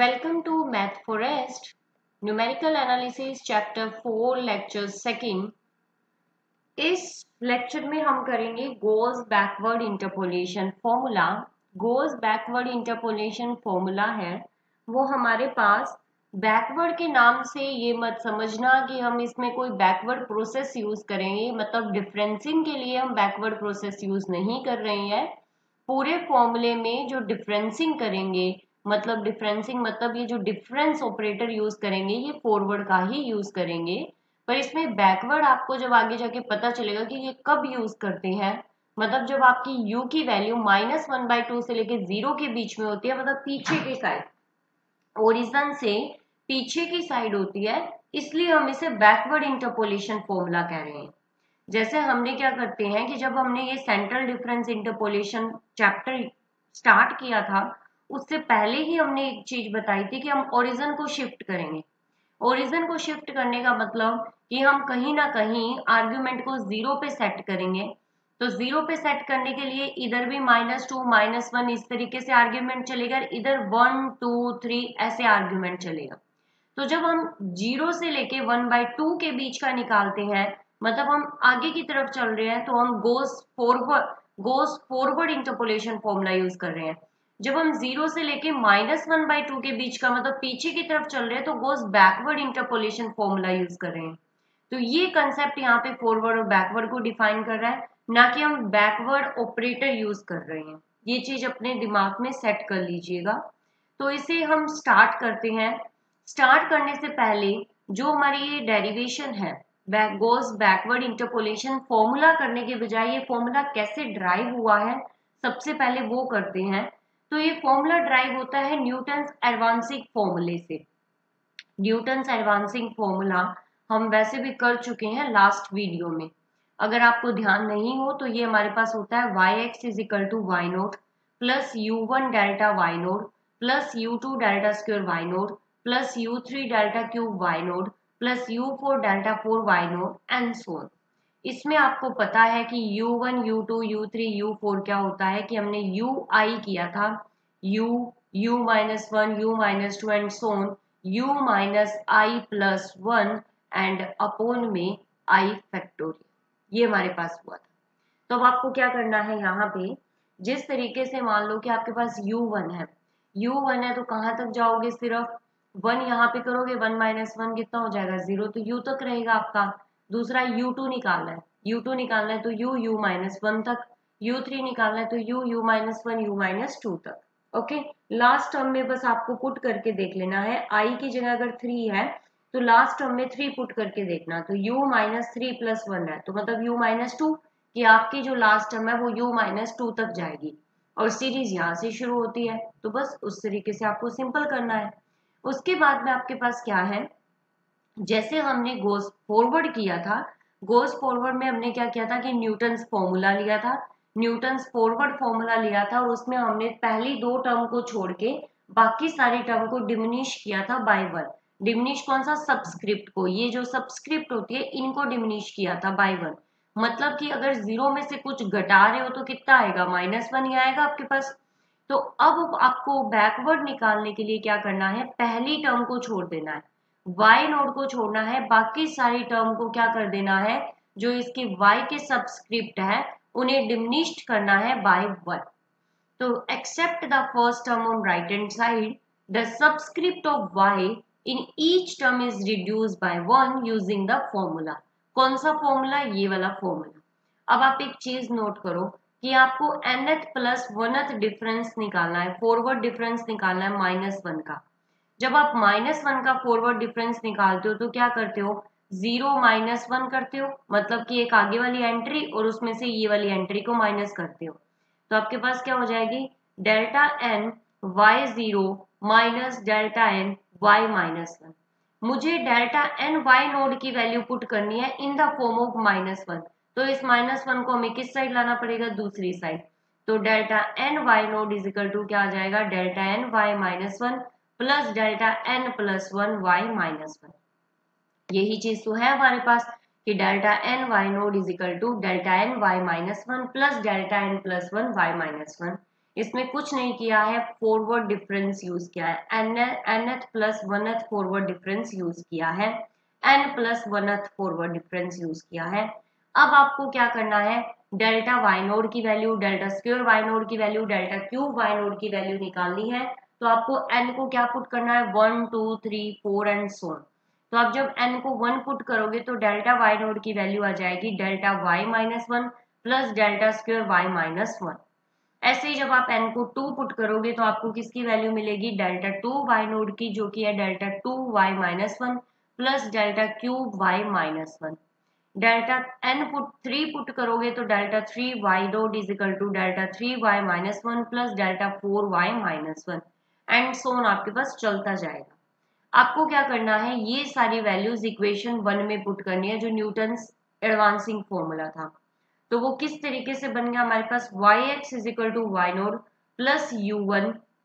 Welcome to Math Forest, Numerical Analysis Chapter 4 Lecture 2. इस lecture में हम करेंगे Gauss backward interpolation formula. Gauss backward interpolation formula है वो हमारे पास बैकवर्ड के नाम से ये मत समझना कि हम इसमें कोई बैकवर्ड प्रोसेस यूज करेंगे, मतलब डिफरेंसिंग के लिए हम बैकवर्ड प्रोसेस यूज नहीं कर रहे हैं। पूरे फॉर्मूले में जो डिफरेंसिंग करेंगे, मतलब डिफरेंसिंग मतलब ये जो डिफरेंस ऑपरेटर यूज करेंगे ये फॉरवर्ड का ही यूज करेंगे। पर इसमें बैकवर्ड आपको जब आगे जाके पता चलेगा कि ये कब यूज करते हैं, मतलब जब आपकी u की वैल्यू -1/2 से लेके 0 के बीच में होती है, मतलब पीछे की साइड, ओरिजिन से पीछे की साइड होती है, इसलिए हम इसे बैकवर्ड इंटरपोलेशन फॉर्मूला कह रहे हैं। जैसे हमने क्या करते हैं कि जब हमने ये central difference interpolation chapter start किया था, उससे पहले ही हमने एक चीज बताई थी कि हम ओरिजिन को शिफ्ट करेंगे। ओरिजिन को शिफ्ट करने का मतलब कि हम कहीं ना कहीं आर्ग्यूमेंट को 0 पे सेट करेंगे। तो 0 पे सेट करने के लिए इधर भी -2 -1 इस तरीके से आर्ग्यूमेंट चलेगा, इधर 1 2 3 ऐसे आर्ग्यूमेंट चलेगा। तो जब हम 0 से लेके 1/2 के बीच का निकालते हैं, मतलब हम आगे की तरफ चल रहे हैं, तो हम Gauss forward interpolation formula use कर रहे हैं। जब हम 0 से लेके -1/2 के बीच का मतलब पीछे की तरफ चल रहे हैं, तो Gauss backward interpolation formula use कर रहे हैं। तो ये कंसेप्ट यहाँ पे फॉरवर्ड और बैकवर्ड को डिफाइन कर रहा है, ना कि हम बैकवर्ड ऑपरेटर यूज कर रहे हैं। ये चीज अपने दिमाग में सेट कर लीजिएगा। तो इसे हम स्टार्ट करते हैं। स्टार्ट करने से पहले जो हमारी ये डेरिवेशन है गोस बैकवर्ड इंटरपोलेशन फॉर्मूला करने के बजाय ये फॉर्मूला कैसे ड्राइव हुआ है, सबसे पहले वो करते हैं। तो ये फॉर्मूला ड्राइव होता है न्यूटन्स एडवांसिंग फॉर्मूले से। न्यूटन्स एडवांसिंग फॉर्मूला हम वैसे भी कर चुके हैं लास्ट वीडियो में। अगर आपको ध्यान नहीं हो तो ये हमारे पास होता है yx is equal to y naught plus u1 delta y naught plus u2 delta square y naught plus u3 delta cube y naught plus u4 delta 4 y naught and so on. इसमें आपको पता है कि u1 u2 u3 u4 क्या होता है कि हमने ui किया था, u-1 u-2 and so on, u minus i plus 1 and upon में i फैक्टोरियल, ये हमारे पास हुआ था। तो अब आपको क्या करना है, यहाँ पे जिस तरीके से मान लो कि आपके पास u1 है, u1 है तो कहाँ तक जाओगे, सिर्फ 1 यहाँ पे करोगे, 1 माइनस 1 कितना हो जाएगा 0, तो u तक रहेगा आपका। दूसरा u2 निकालना है, u2 निकालना है तो u माइनस 1 तक, u3 निकालना है तो u माइनस 1 u माइनस 2 तक। ओके, लास्ट टर्म में बस आपको पुट करके देख लेना है, i की जगह अगर 3 है तो लास्ट टर्म में 3 पुट करके देखना, तो u माइनस 3 प्लस 1 है तो मतलब u माइनस 2, कि आपकी जो लास्ट टर्म है वो u माइनस 2 तक जाएगी और सीरीज यहाँ से शुरू होती है। तो बस उस तरीके से आपको सिंपल करना है। उसके बाद में आपके पास क्या है, जैसे हमने गोस फॉरवर्ड किया था, गोस फॉरवर्ड में हमने क्या किया था कि न्यूटन्स फॉर्मूला लिया था, न्यूटन्स फॉरवर्ड फॉर्मूला लिया था और उसमें हमने पहली 2 टर्म को छोड़ के बाकी सारी टर्म को डिमिनिश किया था बाय 1। डिमिनिश कौन सा, सबस्क्रिप्ट को, ये जो सबस्क्रिप्ट होती है इनको डिमिनिश किया था बाय 1। मतलब कि अगर 0 में से कुछ घटा रहे हो तो कितना आएगा, -1 ही आएगा आपके पास। तो अब आपको बैकवर्ड निकालने के लिए क्या करना है, पहली टर्म को छोड़ देना है, y नोड को छोड़ना है, बाकी सारी टर्म को क्या कर देना है, जो इसके y के सबस्क्रिप्ट है उन्हें डिमिनिश्ड करना है बाय 1। तो except the first term on right hand side, the subscript of y in each term is reduced by 1 using the formula. कौन सा फॉर्मूला, ये वाला फॉर्मूला। अब आप एक चीज नोट करो कि आपको nth प्लस 1th डिफरेंस निकालना है, फॉरवर्ड डिफरेंस निकालना है -1 का। जब आप -1 का फॉरवर्ड डिफरेंस निकालते हो तो क्या करते हो, 0 -1 करते हो, मतलब कि एक आगे वाली एंट्री और उसमें से ये वाली एंट्री को माइनस करते हो। तो आपके पास क्या हो जाएगी, delta n y0 minus delta n y-1। मुझे डेल्टा n y नोड की वैल्यू पुट करनी है इन द फॉर्म ऑफ -1, तो इस -1 को हमें किस साइड लाना पड़ेगा, दूसरी साइड। तो delta n y node is equal to क्या आ जाएगा, delta n y-1 plus delta n plus 1 y-1। यही चीज तो है हमारे पास कि delta n y node is equal to delta n y-1 plus delta n plus 1 y-1। इसमें कुछ नहीं किया है, फॉरवर्ड डिफरेंस यूज किया है, nth plus 1th forward difference use किया है, n plus 1th forward difference use किया है। अब आपको क्या करना है, डेल्टा वाई नोड की value, delta square y node की value, delta cube y node की वैल्यू निकालनी है। तो आपको n को क्या पुट करना है, 1 2 3 4 एंड सो ऑन। तो आप जब n को 1 पुट करोगे तो डेल्टा वाई नोड की वैल्यू आ जाएगी delta y minus 1 plus delta square y minus 1। ऐसे ही जब आप n को 2 पुट करोगे तो आपको किसकी वैल्यू मिलेगी, डेल्टा 2 वाई नोड की, जो कि है delta 2 y minus 1 plus delta cube y minus 1। Delta n put 3 put करोगे तो delta 3 y node is equal to delta 3 y minus 1 plus delta 4 y minus 1 and so on आपके पास चलता जाएगा। आपको क्या करना है, ये सारी वैल्यूज इक्वेशन 1 में पुट करनी है, जो न्यूटन्स एडवांसिंग फॉर्मूला था। तो वो किस तरीके से बन गया हमारे पास, y x is equal to y node plus u1,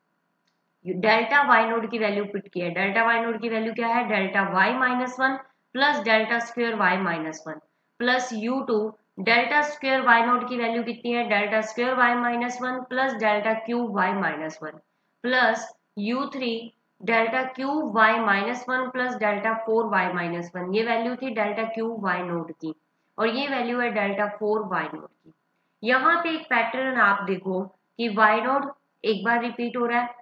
delta y node की वैल्यू पुट की है, डेल्टा वाई नोड की वैल्यू क्या है, delta y minus 1 plus delta square y minus 1 plus u2, delta square y node की value कितनी है, delta square y minus 1 plus delta cube y minus 1 plus u3, delta cube y minus 1 plus delta 4 y minus 1। ये value थी delta cube y node की और ये value है delta 4 Y node की। यहाँ पे एक पैटर्न आप देखो कि वाई नोड एक बार रिपीट हो रहा है,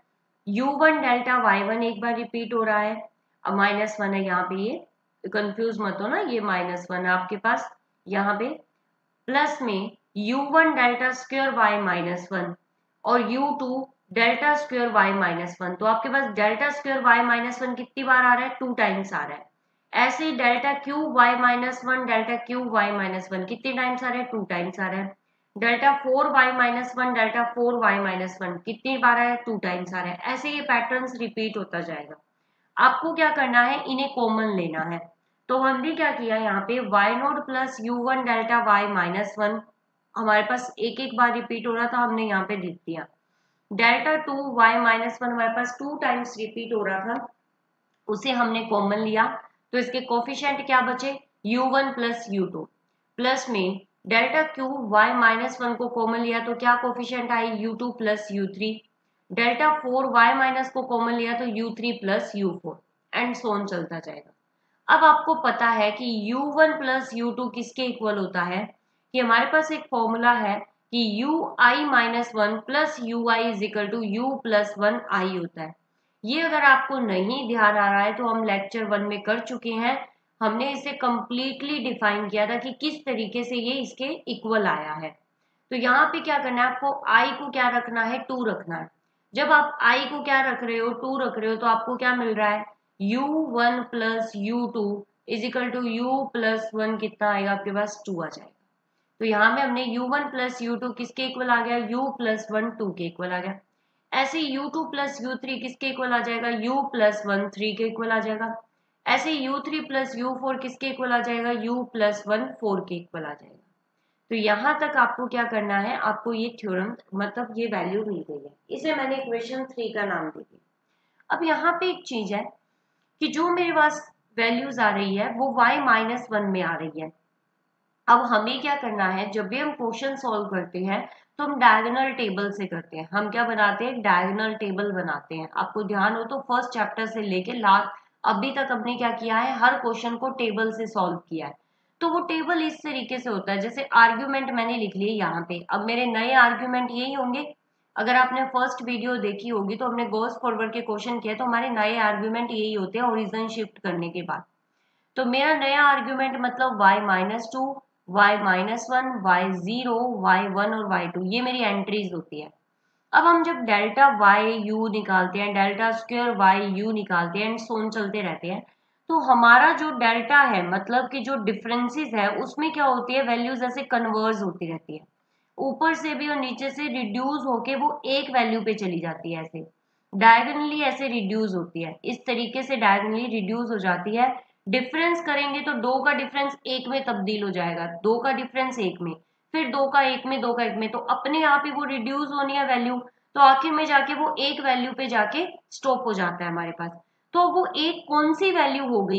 u1 डेल्टा y1 एक बार रिपीट हो रहा है, अब माइनस 1 है यहाँ पे, ये कंफ्यूज मत हो ना, ये माइनस 1 है आपके पास यहाँ पे, प्लस में u1 delta square y minus 1 और u2 delta square y minus 1। तो आपके पास डेल्टा स्क्वायर y माइनस 1 कितनी बार आ रहा है, 2 टाइम्स आ रहा है। ऐसे ही delta cube y minus 1, delta cube y minus 1 कितने टाइम्स आ रहा है, 2 टाइम्स आ रहा है। Delta 4y minus 1, delta 4y minus 1 कितनी बार है, 2 टाइम्स आ रहा है। ऐसे ये पैटर्न रिपीट होता जाएगा। आपको क्या करना है, इन्हें कॉमन लेना है। तो हमने क्या किया, यहाँ पे y नोड plus u1 delta y minus 1 हमारे पास एक एक बार रिपीट हो रहा था, हमने यहाँ पे लिख दिया। डेल्टा 2 y माइनस 1 हमारे पास 2 टाइम्स रिपीट हो रहा था, उसे हमने कॉमन लिया। तो इसके कोफिशिएंट क्या बचे, u1 प्लस u2 प्लस में डेल्टा क्यूब y माइनस 1 को कॉमन लिया तो क्या कोफिशिएंट आई, u2 plus u3, delta 4 y minus को कॉमन लिया तो u3 plus u4 and so on चलता जाएगा। अब आपको पता है कि u1 प्लस u2 किसके इक्वल होता है, कि हमारे पास एक फॉर्मूला है कि ui minus 1 plus ui is equal to u plus 1 i होता है। ये अगर आपको नहीं ध्यान आ रहा है तो हम लेक्चर 1 में कर चुके हैं, हमने इसे कंप्लीटली डिफाइन किया था कि किस तरीके से ये इसके इक्वल आया है। तो यहाँ पे क्या करना है, आपको i को क्या रखना है, 2 रखना है। जब आप i को क्या रख रहे हो, 2 रख रहे हो, तो आपको क्या मिल रहा है, u1 plus u2 is equal to u plus 1 कितना आएगा आपके पास, 2 आ जाएगा। तो यहाँ में हमने u1 प्लस u2 किसके इक्वल आ गया, u प्लस 1 2 के इक्वल आ गया। ऐसे u2 प्लस u3 किसके इक्वल आ जाएगा, u प्लस 1 3 के इक्वल आ जाएगा। ऐसे u3 प्लस u4 किसके इक्वल आ जाएगा, u प्लस 1 4 के इक्वल आ जाएगा। तो यहाँ तक आपको क्या करना है, आपको ये थ्योरम मतलब ये वैल्यू मिल गई है, इसे मैंने इक्वेशन 3 का नाम दे दिया। अब यहाँ पे एक चीज है कि जो मेरे पास वैल्यूज आ रही है वो y माइनस 1 में आ रही है। अब हमें क्या करना है, जब भी हम क्वेश्चन सॉल्व करते हैं तो हम डायगोनल टेबल से करते हैं। हम क्या बनाते हैं, डायगोनल टेबल बनाते हैं। आपको ध्यान हो तो फर्स्ट चैप्टर से लेके लास्ट अभी तक हमने क्या किया है, हर क्वेश्चन को टेबल से सॉल्व किया है। तो वो टेबल इस तरीके से होता है, जैसे आर्ग्यूमेंट मैंने लिख लिए यहाँ पे, अब मेरे नए आर्ग्यूमेंट यही होंगे। अगर आपने फर्स्ट वीडियो देखी होगी तो हमने गॉस फॉरवर्ड के क्वेश्चन किए, तो हमारे नए आर्ग्यूमेंट यही होते हैं ओरिजिन शिफ्ट करने के बाद। तो मेरा नया आर्ग्यूमेंट मतलब y minus 2, y minus 1, y0, y1 और y2, ये मेरी एंट्रीज होती है। अब हम जब डेल्टा वाई यू निकालते हैं, डेल्टा स्क्वायर वाई यू निकालते हैं एंड सोन चलते रहते हैं, तो हमारा जो डेल्टा है मतलब कि जो डिफरेंसेस है उसमें क्या होती है, वैल्यूज ऐसे कन्वर्ज होती रहती है, ऊपर से भी और नीचे से रिड्यूस होके वो एक वैल्यू पे चली जाती है, ऐसे डायगोनली ऐसे रिड्यूस होती है, इस तरीके से डायगोनली रिड्यूस हो जाती है। डिफरेंस करेंगे तो 2 का डिफरेंस 1 में तब्दील हो जाएगा, 2 का डिफरेंस 1 में, फिर 2 का 1 में, 2 का 1 में, तो अपने आप ही वो रिड्यूस होनी है वैल्यू। तो आखिर में जाके वो एक वैल्यू पे जाके स्टॉप हो जाता है हमारे पास। तो वो एक कौन सी वैल्यू हो गई,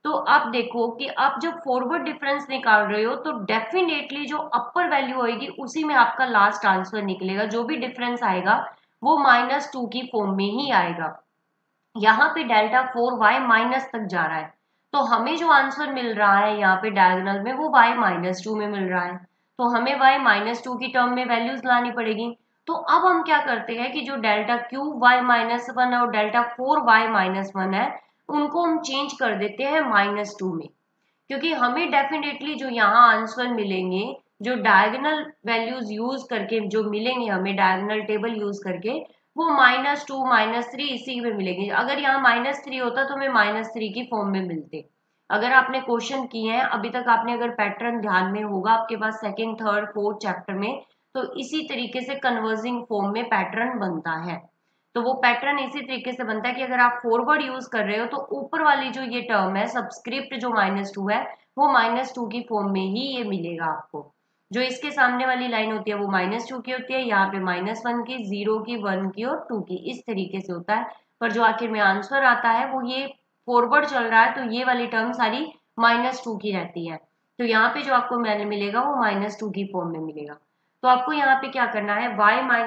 तो अब देखो कि आप जब फॉरवर्ड डिफरेंस निकाल रहे हो तो डेफिनेटली जो अपर वैल्यू होगी उसी में आपका लास्ट आंसर निकलेगा। जो भी डिफरेंस आएगा वो -2 की फॉर्म में ही आएगा। यहाँ पे डेल्टा 4y माइनस तक जा रहा है, तो हमें जो आंसर मिल रहा है यहाँ पे डायगोनल में वो y -2 में मिल रहा है, तो हमें y -2 की टर्म में वैल्यूज लानी पड़ेगी। तो अब हम क्या करते हैं कि जो डेल्टा क्यूब y -1 और डेल्टा 4y -1 है उनको हम चेंज कर देते हैं -2 में, क्योंकि हमें डेफिनेटली जो यहाँ आंसर मिलेंगे जो डायगोनल वैल्यूज यूज करके जो मिलेंगे हमें डायगोनल टेबल यूज करके वो -2 -3 इसी में मिलेंगे। अगर यहाँ -3 होता तो हमें -3 की फॉर्म में मिलते। अगर आपने क्वेश्चन किए हैं अभी तक, आपने अगर पैटर्न ध्यान में होगा आपके पास सेकंड थर्ड फोर्थ चैप्टर में, तो इसी तरीके से कन्वर्जिंग फॉर्म में पैटर्न बनता है। तो वो पैटर्न इसी तरीके से बनता है कि अगर आप फॉरवर्ड यूज कर रहे हो तो ऊपर वाली जो ये टर्म है सबस्क्रिप्ट जो -2 है वो -2 की फॉर्म में ही ये मिलेगा आपको। जो इसके सामने वाली लाइन होती है वो -2 की होती है, यहाँ पे -1 की, 0 की, 1 की और 2 की, इस तरीके से होता है। पर जो आखिर में आंसर आता है वो ये फॉरवर्ड चल रहा है तो ये वाली टर्म सारी -2 की रहती है। तो यहाँ पे जो आपको मिलेगा वो -2 की फॉर्म में मिलेगा। तो आपको यहाँ पे क्या करना है,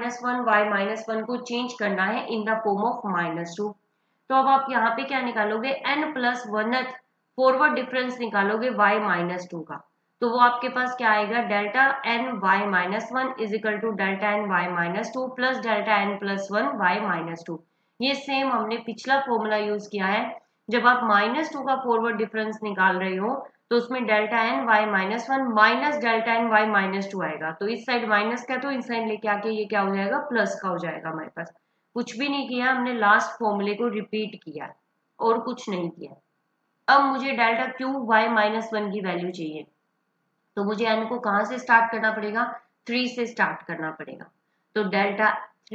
y-1 को चेंज करना है इन द फॉर्म ऑफ -2। तो अब आप यहाँ पे क्या निकालोगे, n+1th फॉरवर्ड डिफरेंस निकालोगे y-2 का। तो वो आपके पास क्या आएगा, delta n(y-1) is equal to delta n(y-2) plus delta n+1 y-2। ये सेम हमने पिछला फॉर्मूला यूज किया है। जब आप -2 का फॉरवर्ड डिफरेंस निकाल रहे हो तो उसमें delta n(y-1) minus delta n(y-2) आएगा। तो इस साइड माइनस का तो इस साइड लेके आके ये क्या हो जाएगा, प्लस का हो जाएगा। हमारे पास कुछ भी नहीं किया, हमने लास्ट फॉर्मूले को रिपीट किया और कुछ नहीं किया। अब मुझे डेल्टा क्यूब y-1 की वैल्यू चाहिए, तो मुझे n को कहां से स्टार्ट करना पड़ेगा, 3 से स्टार्ट करना पड़ेगा। तो डेल्टा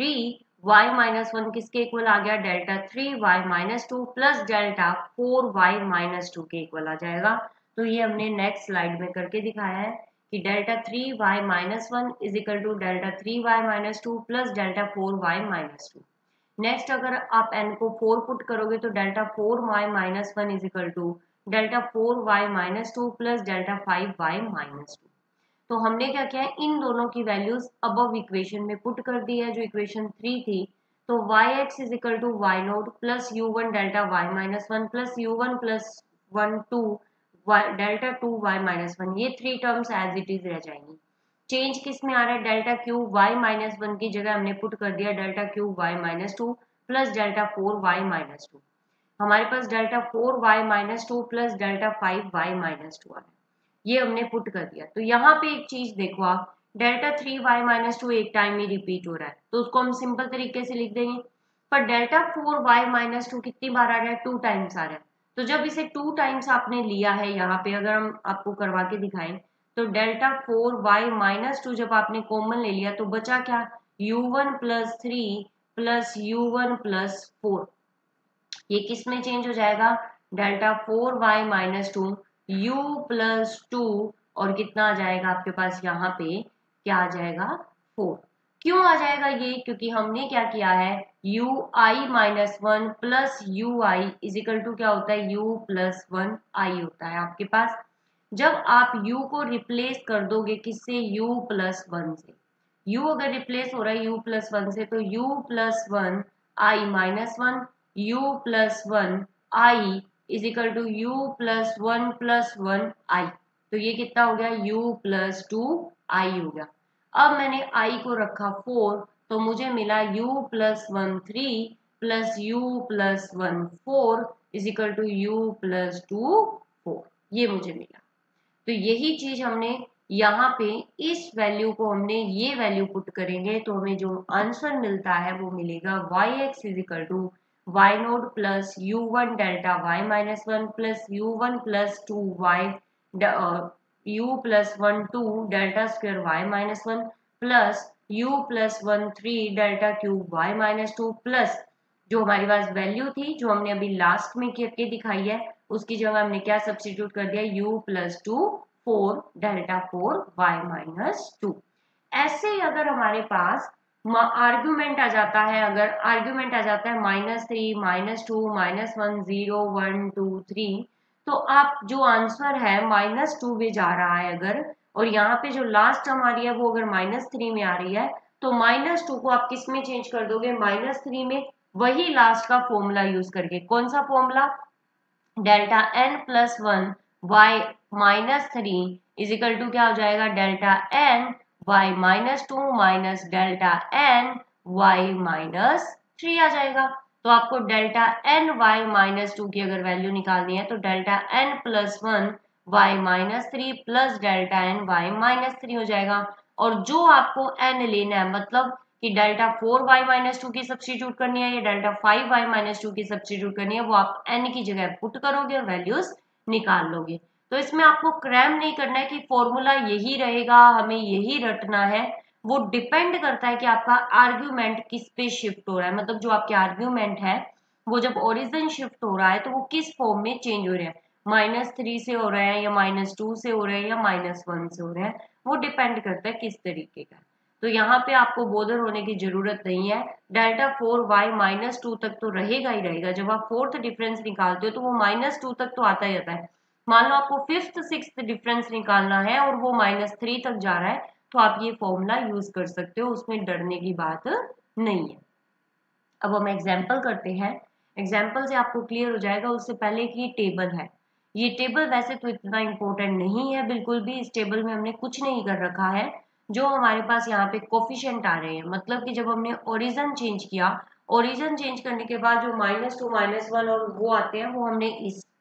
3y-1 किसके इक्वल आ गया, delta 3y-2 plus delta 4y-2 के इक्वल आ जाएगा। तो ये हमने नेक्स्ट स्लाइड में करके दिखाया है कि delta 3y-1 is equal to delta 3y-2 plus delta 4y-2। Next अगर आप n को 4 पुट करोगे तो delta 4y-1 is equal to delta 4y-2 plus delta 5y-2। तो हमने क्या किया है, इन दोनों की वैल्यूज अबव इक्वेशन में पुट कर दी है, जो इक्वेशन 3 थी। तो yx is equal to y0 plus u1 delta y-1 plus u1 plus 1 2 delta 2y-1, ये 3 टर्म्स एज इट इज रह जाएंगी। चेंज किस में आ रहा है, डेल्टा क्यूब y-1 की जगह हमने पुट कर दिया delta cube y-2 plus delta 4y-2। हमारे पास delta 4y-2 plus delta 5y-2 आ रहा है, ये हमने पुट कर दिया। तो यहाँ पे एक चीज देखो आप, डेल्टा 3y-2 एक टाइम ही रिपीट हो रहा है तो उसको हम सिंपल तरीके से लिख देंगे। पर डेल्टा 4y-2 कितनी बार आ रहा है, 2 टाइम्स आ रहा है। तो जब इसे 2 टाइम्स आपने लिया है, यहाँ पे अगर हम आपको करवा के दिखाएं तो डेल्टा 4y-2 जब आपने कॉमन ले लिया तो बचा क्या, u1 plus 3 plus u1 plus 4। ये किस में चेंज हो जाएगा, डेल्टा 4y-2 u प्लस 2 और कितना आ जाएगा आपके पास, यहाँ पे क्या आ जाएगा, 4। क्यों आ जाएगा ये, क्योंकि हमने क्या किया है, ui-1 plus ui is equal to क्या होता है, u प्लस 1 i होता है आपके पास। जब आप u को रिप्लेस कर दोगे किससे, u प्लस 1 से, u अगर रिप्लेस हो रहा है u प्लस 1 से तो u plus 1 i minus 1 u plus 1 i is equal to u plus 1 plus 1 i। तो ये कितना हो गया, u प्लस 2 i हो गया। अब मैंने i को रखा 4 तो मुझे मिला u plus 1 3 plus u plus 1 4 is equal to u plus 2 4, ये मुझे मिला। तो यही चीज हमने यहाँ पे इस वैल्यू को हमने ये वैल्यू पुट करेंगे तो हमें जो आंसर मिलता है वो मिलेगा yx is equal to y0 plus u1 delta y-1 plus u1 plus 2y u plus 1 2 delta square y-1 plus u plus 1 3 delta cube y-2 plus जो हमारे पास वैल्यू थी जो हमने अभी लास्ट में करके दिखाई है उसकी जगह हमने क्या सब्स्टिट्यूट कर दिया, u प्लस 2 4 डेल्टा 4 y-2। ऐसे ही अगर हमारे पास आर्ग्यूमेंट आ जाता है, अगर आर्ग्यूमेंट आ जाता है -3 -2 -1 0 1 2 3, तो आप जो आंसर है -2 में जा रहा है अगर, और यहाँ पे जो लास्ट टर्म आ रही है वो अगर -3 में आ रही है, तो -2 को आप किस में चेंज कर दोगे, -3 में, वही लास्ट का फॉर्मूला यूज करके। कौन सा formula, delta n plus 1 y -3 is equal to क्या हो जाएगा, delta n y -2 minus delta n y -3 आ जाएगा। तो आपको डेल्टा n y -2 की अगर वैल्यू निकालनी है तो delta n plus 1 y -3 plus delta n y -3 हो जाएगा। और जो आपको n लेना है, मतलब कि डेल्टा 4y -2 की सब्स्टिट्यूट करनी है या डेल्टा 5y -2 की सब्स्टिट्यूट करनी है, वो आप n की जगह पुट करोगे और वैल्यूज निकाल लोगे। तो इसमें आपको क्रैम नहीं करना है कि फॉर्मूला यही रहेगा, हमें यही रटना है। वो डिपेंड करता है कि आपका आर्ग्यूमेंट किस पे शिफ्ट हो रहा है, मतलब जो आपके आर्ग्यूमेंट है वो जब ओरिजिन शिफ्ट हो रहा है तो वो किस फॉर्म में चेंज हो रहा है, -3 से हो रहा है या -2 से हो रहा है या -1 से हो रहा है, वो डिपेंड करता है किस तरीके का। तो यहाँ पे आपको बोदर होने की जरूरत नहीं है। डेल्टा 4y -2 तक तो रहेगा ही रहेगा। जब आप फोर्थ डिफरेंस निकालते हो तो वो -2 तक तो आता ही आता है। मान लो आपको फिफ्थ सिक्स्थ डिफरेंस निकालना है और वो -3 तक जा रहा है, तो आप ये फॉर्मूला यूज कर सकते हो, उसमें डरने की बात नहीं है। अब हम एग्जाम्पल करते हैं। एग्जाम्पल से आपको क्लियर हो जाएगा। उससे पहले की टेबल है, ये टेबल वैसे तो इतना इंपॉर्टेंट नहीं है बिल्कुल भी। इस टेबल में हमने कुछ नहीं कर रखा है। जो हमारे पास यहाँ पे कोफिशिएंट आ रहे हैं, मतलब कि जब हमने ओरिजिन चेंज किया, ओरिजिन चेंज करने के बाद जो -2 -1 और वो आते हैं, वो हमने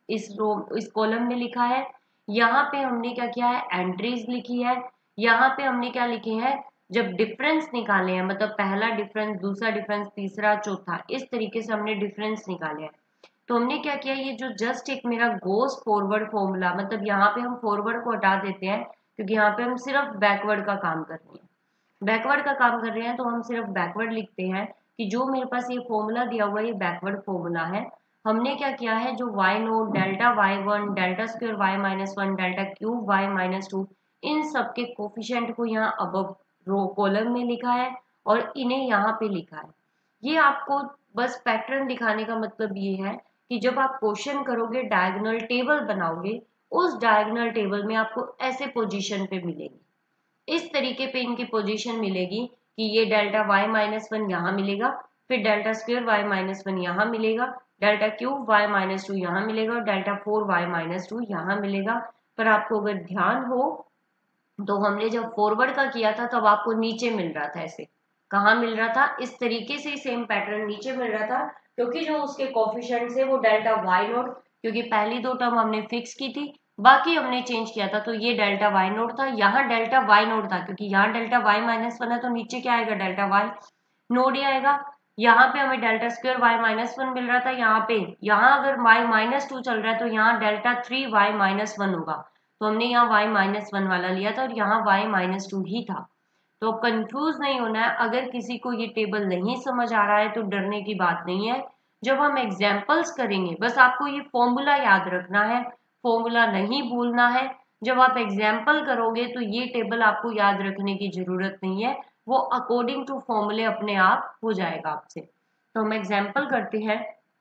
इस कॉलम में लिखा है। यहाँ पे हमने क्या किया है, एंट्रीज लिखी है। यहाँ पे हमने क्या लिखे हैं, जब डिफरेंस निकाले हैं, मतलब पहला डिफरेंस, दूसरा डिफरेंस, तीसरा, चौथा, इस तरीके से हमने डिफरेंस निकाले हैं। तो हमने क्या किया, ये जो जस्ट एक मेरा गोस फॉरवर्ड फॉर्मूला, मतलब यहाँ पे हम फॉरवर्ड को हटा देते हैं क्योंकि यहाँ पे हम सिर्फ बैकवर्ड का काम कर रहे हैं। बैकवर्ड का काम कर रहे हैं तो हम सिर्फ बैकवर्ड लिखते हैं कि जो मेरे पास ये फॉर्मूला दिया हुआ है ये बैकवर्ड फॉर्मूला है। हमने क्या किया है, जो y naught, delta y1, delta square y -1, delta cube y -2, इन सब के कोफिशिएंट को यहाँ अब रो कॉलम में लिखा है और इन्हें यहाँ पे लिखा है। ये आपको बस पैटर्न दिखाने का मतलब ये है कि जब आप क्वेश्चन करोगे, डायगोनल टेबल बनाओगे, उस डायगोनल टेबल में आपको ऐसे पोजीशन पे मिलेगी, इस तरीके पे इनकी पोजीशन मिलेगी कि ये डेल्टा y -1 यहाँ मिलेगा, फिर डेल्टा स्क्वायर y -1 यहाँ मिलेगा, डेल्टा क्यूब y -2 यहाँ मिलेगा और डेल्टा 4y -2 यहाँ मिलेगा। पर आपको अगर ध्यान हो तो हमने जब फॉरवर्ड का किया था तब आपको नीचे मिल रहा था, ऐसे कहाँ मिल रहा था, इस तरीके से सेम पैटर्न नीचे मिल रहा था, क्योंकि जो उसके कोफिशिएंट्स है वो डेल्टा y नोट, क्योंकि पहली दो टर्म हमने फिक्स की थी, बाकी हमने चेंज किया था, तो ये डेल्टा y नोट था, यहाँ डेल्टा y नोट था, क्योंकि यहाँ डेल्टा y -1 है तो नीचे क्या आएगा, डेल्टा y नोट ही आएगा। यहाँ पे हमें डेल्टा स्क्वायर y -1 मिल रहा था, यहाँ पे, यहाँ अगर y -2 चल रहा है तो यहाँ डेल्टा 3y -1 होगा, तो हमने यहाँ y -1 वाला लिया था और यहाँ y -2 ही था। तो कंफ्यूज नहीं होना है। अगर किसी को ये टेबल नहीं समझ आ रहा है तो डरने की बात नहीं है। जब हम एग्जाम्पल्स करेंगे, बस आपको ये फॉर्मूला याद रखना है, फॉर्मूला नहीं भूलना है। जब आप एग्जाम्पल करोगे तो ये टेबल आपको याद रखने की जरूरत नहीं है, वो अकॉर्डिंग टू फॉर्मूले अपने आप हो जाएगा आपसे। तो हम एग्जाम्पल करते हैं।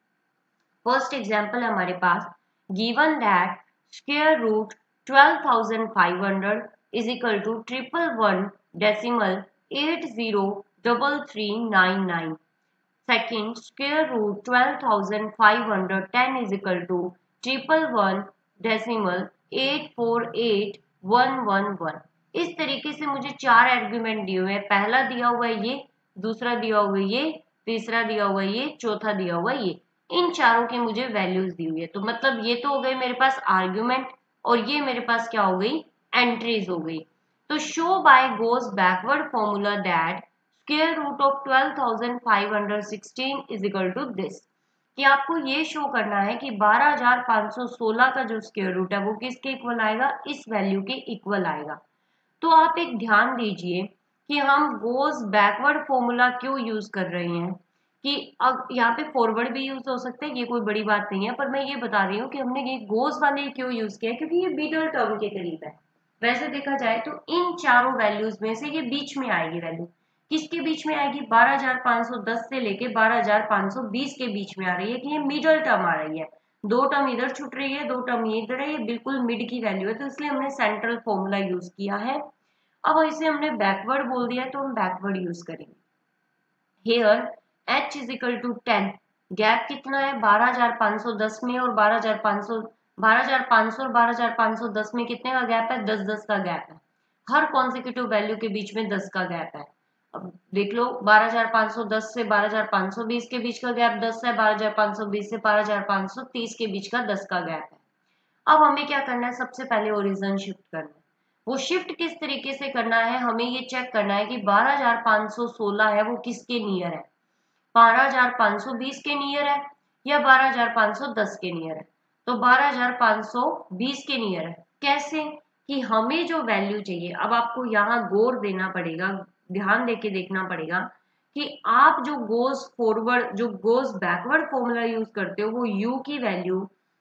फर्स्ट एग्जाम्पल है हमारे पास, given that square root 12,500 is equal to 111 decimal 803399. Second, square root 12,510 is equal to 111 decimal 848111. इस तरीके से मुझे चार आर्ग्यूमेंट दिए हुए हैं। पहला दिया हुआ है ये, दूसरा दिया हुआ है ये, तीसरा दिया हुआ है ये, चौथा दिया हुआ है ये। इन चारों की मुझे वैल्यूज दी हुई है। तो मतलब ये तो हो गए मेरे पास आर्ग्यूमेंट और ये मेरे पास क्या हो गई, एंट्रीज हो गई। तो show by Gauss backward formula that square root of 12,516 is equal to this, कि आपको ये शो करना है कि 12,516 का जो स्क्वायर रूट है वो किसके इक्वल आएगा, इस वैल्यू के इक्वल आएगा। तो आप एक ध्यान दीजिए कि हम गोज बैकवर्ड फॉर्मूला क्यों यूज कर रहे हैं, कि अब यहाँ पे फॉरवर्ड भी यूज हो सकते हैं, ये कोई बड़ी बात नहीं है, पर मैं ये बता रही हूँ कि हमने ये गोज वाले क्यों यूज किया, क्योंकि ये मिडल टर्म के करीब है। वैसे देखा जाए तो इन चारों वैल्यूज में से ये बीच में आएगी वैल्यू, किसके बीच में आएगी, 12,510 से लेके 12,520 के बीच में आ रही है, कि ये मिडल टर्म आ रही है। दो टर्म इधर छूट रही है, दो टर्म ये इधर है, ये बिल्कुल मिड की वैल्यू है, तो इसलिए हमने सेंट्रल फॉर्मूला यूज किया है। अब इसे हमने बैकवर्ड बोल दिया है तो हम बैकवर्ड यूज करेंगे। Here h is equal to 10, gap कितना है 12,510 में और 12,500 और 12,510 में कितने का गैप है, 10-10 का गैप है। हर कॉन्सेक्यूटिव वैल्यू के बीच में 10 का गैप है। अब देख लो 12,510 से 12,520 के बीच का गैप 10 है, 12,520 से 12,530 के बीच का 10 का गैप है। अब हमें क्या करना है, सबसे पहले ओरिजिन शिफ्ट करना है। वो शिफ्ट किस तरीके से करना है, हमें ये चेक करना है कि 12,516 है वो किसके नियर है, 12,520 के नियर है या 12,510 के नियर है। तो 12,520 के नियर है। कैसे कि हमें जो वैल्यू चाहिए, अब आपको यहाँ गौर देना पड़ेगा, ध्यान देके देखना पड़ेगा कि आप जो गोज फॉरवर्ड जो गोज बैकवर्ड फॉर्मूला यूज करते हो वो u की वैल्यू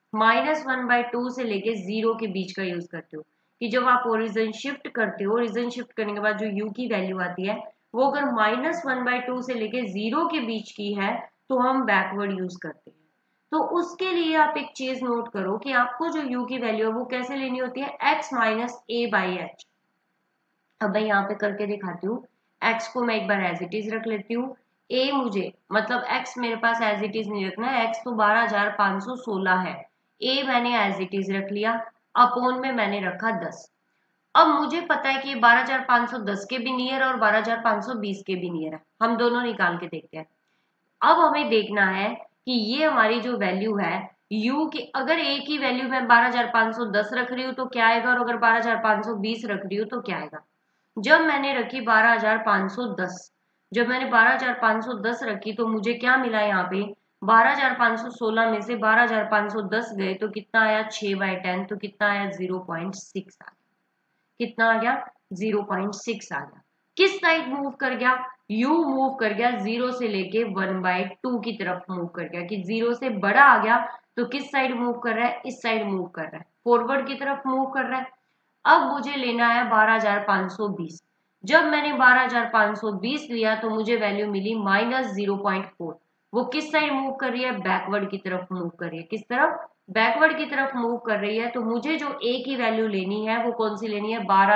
-1/2 से लेके 0 के बीच का यूज करते हो। कि जब आप ओरिजिन शिफ्ट करते हो, ओरिजिन शिफ्ट करने के बाद जो u की वैल्यू आती है वो अगर -1/2 से लेके 0 के बीच की है तो हम बैकवर्ड यूज करते हैं। तो उसके लिए आप एक चीज नोट करो कि आपको जो u की वैल्यू है वो कैसे लेनी होती है, x - a/h। अब मैं यहाँ पे करके दिखाती हूँ। x को मैं एक बार एज इट इज रख लेती हूँ, a मुझे मतलब x मेरे पास एज इट इज नहीं रखना है, x तो 12,516 है, a मैंने एज इट इज रख लिया, अपॉन में मैंने रखा 10। अब मुझे पता है कि 12,510 के भी नियर और 12,520 के भी नियर है, हम दोनों निकाल के देखते हैं। अब हमें देखना है कि ये हमारी जो वैल्यू है u की, अगर a की वैल्यू मैं 12,510 रख रही हूँ तो क्या आएगा, और अगर 12,520 रख रही हूँ तो क्या आएगा। जब मैंने रखी 12,510, जब मैंने 12,510 रखी तो मुझे क्या मिला यहाँ पे, 12,516 में से 12,510 गए तो कितना आया 6/10, तो कितना आया 0.6 आ गया। कितना आ गया 0.6 आ गया। किस साइड मूव कर गया, u मूव कर गया 0 से लेके 1/2 की तरफ मूव कर गया, कि 0 से बड़ा आ गया तो किस साइड मूव कर रहा है, इस साइड मूव कर रहा है, फॉरवर्ड की तरफ मूव कर रहा है। अब मुझे लेना है 12,520। जब मैंने 12,520 लिया तो मुझे वैल्यू मिली -0.4। वो किस साइड मूव कर रही है, बैकवर्ड की तरफ मूव कर रही है। किस तरफ, बैकवर्ड की तरफ मूव कर रही है। तो मुझे जो a की वैल्यू लेनी है वो कौन सी लेनी है,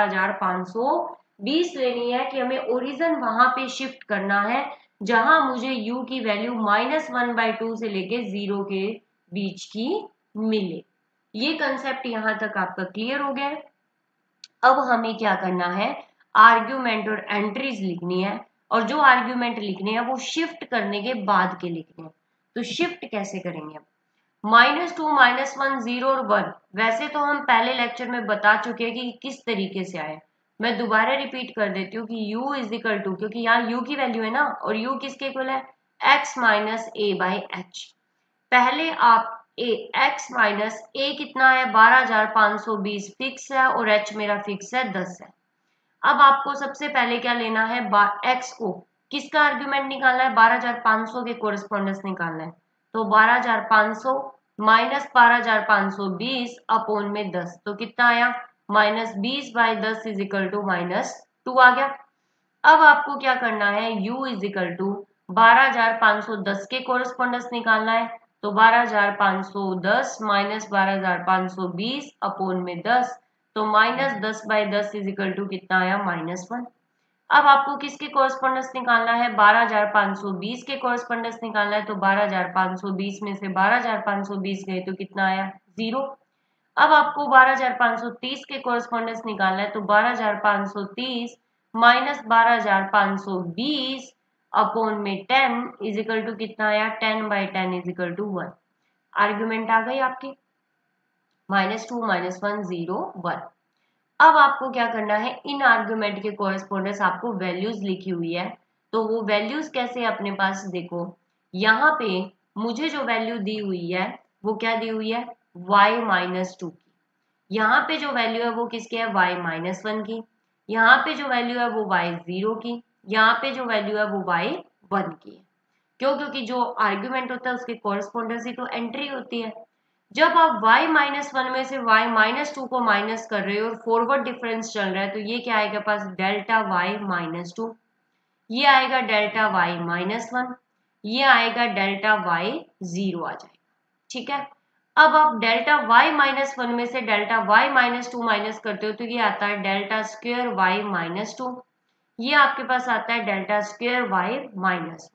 12,520 लेनी है, कि हमें ओरिजिन वहां पे शिफ्ट करना है जहां मुझे u की वैल्यू -1/2 से लेके 0 के बीच की मिले। ये कंसेप्ट यहां तक आपका क्लियर हो गया है। अब हमें क्या करना है, आर्ग्यूमेंट और एंट्रीज लिखनी है, और जो आर्ग्यूमेंट लिखने हैं वो शिफ्ट करने के बाद के लिखने हैं। तो शिफ्ट कैसे करेंगे, अब -2 -1 0 और 1 वैसे तो हम पहले लेक्चर में बता चुके हैं कि किस तरीके से आए। मैं दोबारा रिपीट कर देती हूँ कि u इज इक्वल टू, क्योंकि यहाँ u की वैल्यू है ना, और u किसके इक्वल है, x - a/h। पहले आप x माइनस a कितना है, 12,520 फिक्स है और h मेरा फिक्स है 10 है। अब आपको सबसे पहले क्या लेना है, x को किसका आर्ग्यूमेंट निकालना है, 12,500 के कोरिस्पोंडेंस निकालना है। तो 12,500 माइनस 12,520 अपॉन में 10, तो कितना आया -20/10 इज इक्वल टू -2 आ गया। अब आपको क्या करना है, u इज इक्वल टू 12,510 के कोरिस्पोंडेंस निकालना है। तो 12,510 माइनस 12,520 अपॉन में 10, तो -10/10 इज इक्वल टू कितना आया -1। अब आपको किसके कोरिस्पोंडेंस निकालना है, 12,520 के कोरिस्पोंडेंस निकालना है। तो 12,520 में से 12,520 गए तो कितना आया 0। अब आपको 12,530 के कोरिस्पोंडेंस निकालना है। तो 12,530 माइनस 12,520 अपॉन में 10 इज इक्वल टू कितना आया, 10/10 इज इक्वल टू 1। आर्ग्यूमेंट आ गई आपकी, -2 -1 0 1। अब आपको क्या करना है, इन आर्ग्यूमेंट के कोरिस्पोंडेंस आपको वैल्यूज लिखी हुई है। तो वो वैल्यूज कैसे अपने पास, देखो यहाँ पे मुझे जो वैल्यू दी हुई है वो क्या दी हुई है, y-2 की। यहाँ पे जो वैल्यू है वो किसकी है, y-1 की। यहाँ पे जो वैल्यू है वो y0 की। यहाँ पे जो वैल्यू है वो y1 की है। क्यों, क्योंकि जो आर्ग्यूमेंट होता है उसके कोरिस्पोंडेंस ही तो एंट्री होती है। जब आप y-1 में से y-2 को माइनस कर रहे हो और फॉरवर्ड डिफरेंस चल रहा है तो ये क्या आएगा पास, डेल्टा y-2, ये आएगा डेल्टा y-1, ये आएगा डेल्टा y0 आ जाएगा। ठीक है। अब आप डेल्टा y माइनस वन में से delta y minus two minus करते हो तो ये आता है delta square y minus two, ये आपके पास आता है डेल्टा स्क्वेयर y माइनस।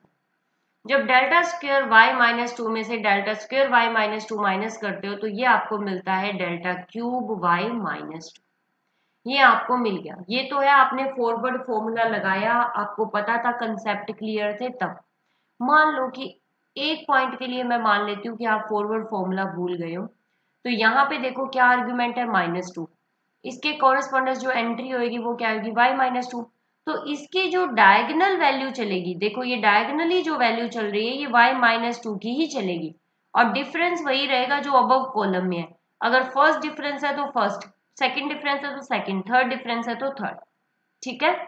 जब delta square y minus two में से delta square y minus two minus करते हो तो ये आपको मिलता है delta cube y minus two, ये आपको मिल गया। ये तो है आपने फॉरवर्ड फॉर्मूला लगाया, आपको पता था, कंसेप्ट क्लियर थे तब। मान लो कि एक पॉइंट के लिए मैं मान लेती हूँ कि आप फॉरवर्ड फॉर्मूला भूल गए हो, तो यहाँ पे देखो क्या आर्ग्यूमेंट है माइनस टू, इसके कॉरेस्पॉन्डेंस जो एंट्री होगी वो क्या होगी y माइनस टू, तो इसकी जो डायगोनल वैल्यू चलेगी, देखो ये डायगोनली जो वैल्यू चल रही है ये y माइनस टू की ही चलेगी, और डिफरेंस वही रहेगा जो अबव कॉलम में है। अगर फर्स्ट डिफरेंस है तो फर्स्ट, सेकंड डिफरेंस है तो सेकंड, थर्ड डिफरेंस है तो थर्ड। ठीक है,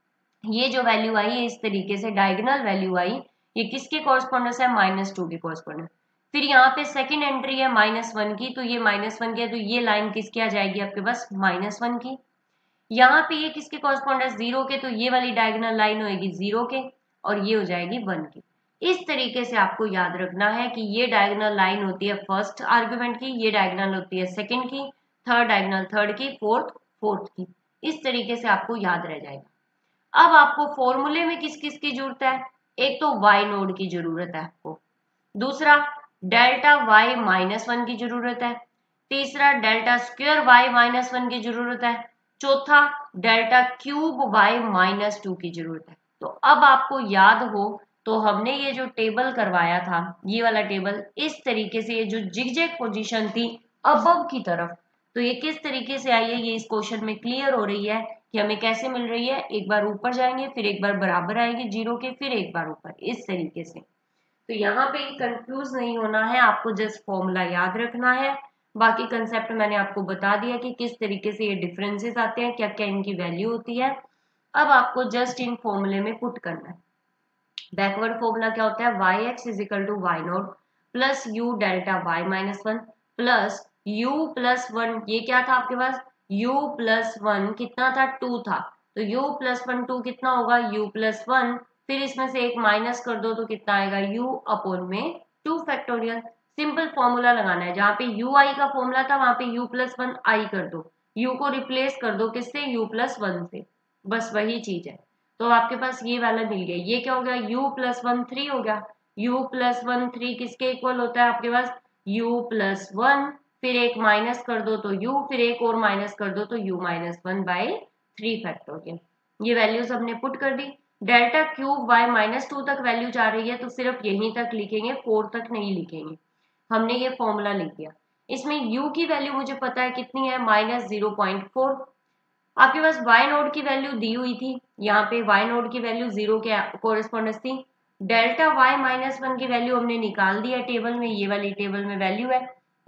ये जो वैल्यू आई है इस तरीके से डायगोनल वैल्यू आई, ये किसके कॉरेस्पॉन्डेंस है माइनस टू के कॉरेस्पॉन्डेंस। फिर यहाँ पे सेकंड एंट्री है माइनस वन की, तो ये माइनस वन की है तो ये लाइन किसकी आ जाएगी आपके पास माइनस वन की। यहाँ पे ये किसके कॉरेस्पॉन्डेंस जीरो के, तो ये वाली डायगोनल लाइन होगी जीरो के, और ये हो जाएगी वन की। इस तरीके से आपको याद रखना है कि ये डायगोनल लाइन होती है फर्स्ट आर्ग्यूमेंट की, ये डायगोनल होती है सेकंड की, थर्ड डायगोनल थर्ड की, फोर्थ फोर्थ की। इस तरीके से आपको याद रह जाएगा। अब आपको फॉर्मूले में किस किस की जरूरत है, एक तो y नोड की जरूरत है आपको, दूसरा डेल्टा y माइनस वन की जरूरत है, तीसरा delta square y minus one की जरूरत है, चौथा delta cube y minus two की जरूरत है। तो अब आपको याद हो तो हमने ये जो टेबल करवाया था, ये वाला टेबल, इस तरीके से ये जो जिगजैग पोजीशन थी अबव की तरफ, तो ये किस तरीके से आई है ये इस क्वेश्चन में क्लियर हो रही है कि हमें कैसे मिल रही है। एक बार ऊपर जाएंगे, फिर एक बार बराबर आएगी जीरो के, फिर एक बार ऊपर, इस तरीके से। तो यहाँ पे कंफ्यूज नहीं होना है, आपको जस्ट फॉर्मूला याद रखना है। बाकी कंसेप्ट मैंने आपको बता दिया कि किस तरीके से ये डिफरेंसेस आते हैं, क्या क्या इनकी वैल्यू होती है। अब आपको जस्ट इन फॉर्मूले में पुट करना है। बैकवर्ड फॉर्मूला क्या होता है, y x is equal to y naught plus u delta y minus one plus u plus one, ये क्या था आपके पास u प्लस वन कितना था टू था, तो u प्लस वन टू कितना होगा u प्लस वन, फिर इसमें से एक माइनस कर दो तो कितना आएगा u अपॉन में टू फैक्टोरियल। सिंपल फॉर्मूला लगाना है, जहाँ पे u i का फॉर्मूला था वहां पे u प्लस वन आई कर दो, u को रिप्लेस कर दो किससे u प्लस वन से, बस वही चीज है। तो आपके पास ये वाला मिल गया, ये क्या हो गया u प्लस वन थ्री हो गया, u प्लस वन थ्री किसके इक्वल होता है आपके पास u प्लस वन, फिर एक माइनस कर दो तो u, फिर एक और माइनस कर दो तो u minus one by three factorial. ये वैल्यूज हमने पुट कर दी। Delta cube y minus two तक वैल्यू जा रही है तो सिर्फ यहीं तक लिखेंगे, फोर तक नहीं लिखेंगे। हमने ये फॉर्मूला लिख दिया। इसमें u की वैल्यू मुझे पता है कितनी है माइनस 0.4। आपके पास y नोड की वैल्यू दी हुई थी, यहाँ पे y नोड की वैल्यू जीरो के कोरेस्पॉन्डेंस थी। डेल्टा y माइनस वन की वैल्यू हमने निकाल दी है टेबल में, ये वाली टेबल में वैल्यू है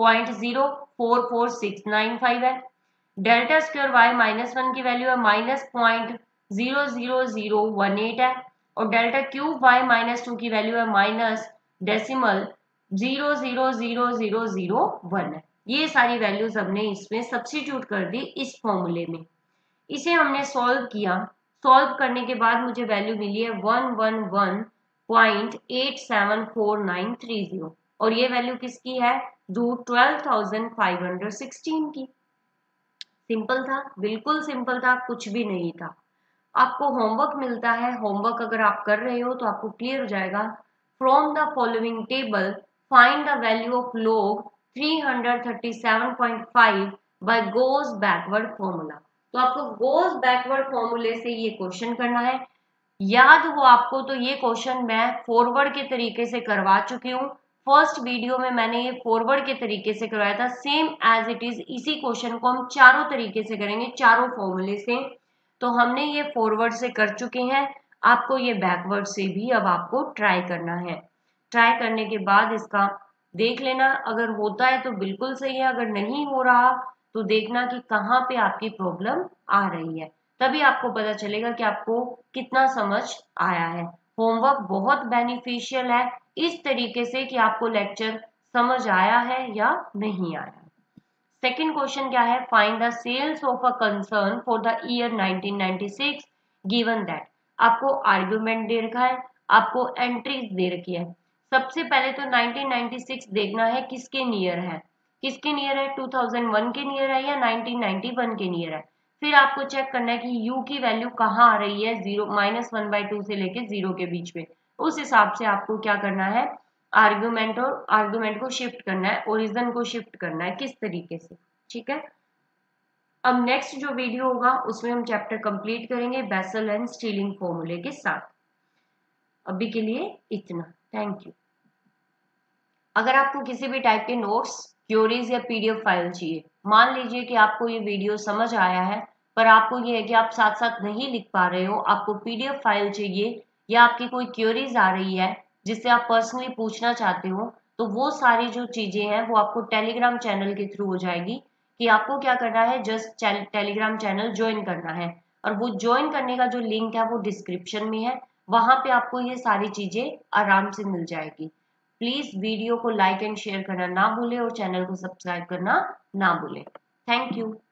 0.04496 है। Delta square y minus one की वैल्यू है माइनस 0.00018 है, और delta cube y minus two की वैल्यू है माइनस डेसिमल 0.00001 है। ये सारी वैल्यूज हमने इसमें सब्स्टिट्यूट कर दी इस फॉर्मूले में। इसे हमने सॉल्व किया, सॉल्व करने के बाद मुझे वैल्यू मिली है 111.874930, और ये वैल्यू किसकी है रूट 12,516 की। सिंपल था, बिल्कुल सिंपल था, कुछ भी नहीं था। आपको होमवर्क मिलता है, होमवर्क अगर आप कर रहे हो तो आपको क्लियर हो जाएगा। From the following table find the value of log 337.5 by Gauss backward formula. तो आपको गोज बैकवर्ड फॉर्मूले से ये क्वेश्चन करना है। याद हो आपको तो ये क्वेश्चन मैं फॉरवर्ड के तरीके से करवा चुकी हूँ। फर्स्ट वीडियो में मैंने ये फॉरवर्ड के तरीके से करवाया था, सेम एज इट इज इसी क्वेश्चन को हम चारों तरीके से करेंगे, चारों फॉर्मूले से। तो हमने ये फॉरवर्ड से कर चुके हैं, आपको ये बैकवर्ड से भी अब आपको ट्राई करना है। ट्राई करने के बाद इसका देख लेना, अगर होता है तो बिल्कुल सही है, अगर नहीं हो रहा तो देखना कि कहाँ पे आपकी प्रॉब्लम आ रही है, तभी आपको पता चलेगा कि आपको कितना समझ आया है। होमवर्क बहुत बेनिफिशियल है इस तरीके से कि आपको लेक्चर समझ आया है या नहीं आया। सेकेंड क्वेश्चन क्या है, find the sales of a concern for the year 1996 given that. आपको आर्ग्यूमेंट दे रखा है, आपको एंट्रीज दे रखी है। सबसे पहले तो 1996 देखना है किसके नियर है, किसके नियर है, 2001 के नियर है या 1991 के नियर है। फिर आपको चेक करना है कि u की वैल्यू कहाँ आ रही है, 1/2 से लेके 0 के बीच में। उस हिसाब से आपको क्या करना है, आर्ग्यूमेंट को शिफ्ट करना है, ओरिजिन को शिफ्ट करना है, किस तरीके से, ठीक है। अब नेक्स्ट जो वीडियो होगा उसमें हम चैप्टर कंप्लीट करेंगे बेसल एंड स्टीलिंग फॉर्मूले के साथ। अभी के लिए इतना, थैंक यू। अगर आपको किसी भी टाइप के नोट्स, क्यूरीज या पीडीएफ फाइल चाहिए, मान लीजिए कि आपको ये वीडियो समझ आया है पर आपको ये है कि आप साथ साथ नहीं लिख पा रहे हो, आपको पीडीएफ फाइल चाहिए या आपकी कोई क्यूरीज आ रही है जिससे आप पर्सनली पूछना चाहते हो, तो वो सारी जो चीजें हैं वो आपको टेलीग्राम चैनल के थ्रू हो जाएगी। कि आपको क्या करना है, जस्ट टेलीग्राम चैनल ज्वाइन करना है और वो ज्वाइन करने का जो लिंक है वो डिस्क्रिप्शन में है, वहां पे आपको ये सारी चीजें आराम से मिल जाएगी। प्लीज वीडियो को लाइक एंड शेयर करना ना भूले और चैनल को सब्सक्राइब करना ना भूले। Thank you.